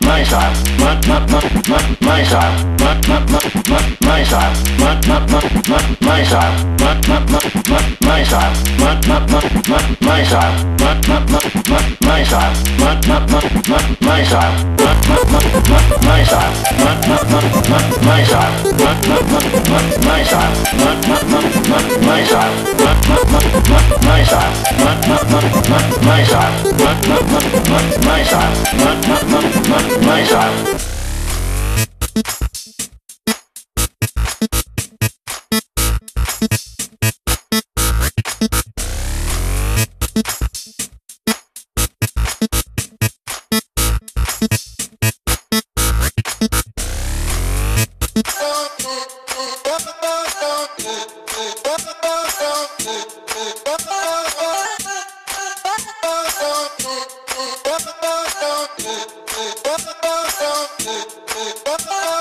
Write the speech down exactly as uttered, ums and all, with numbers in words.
my style, my my my my my style, my my my my my style, my my my my my style, my my my my my style, my my my my my style, my my my my my style, my my my my my style, my my my my my style, my my my my my style, my my my my my style, my my my my my style, my my my my my style, my my my my my style, my my my my my style, my my my my my style. We'll be right back.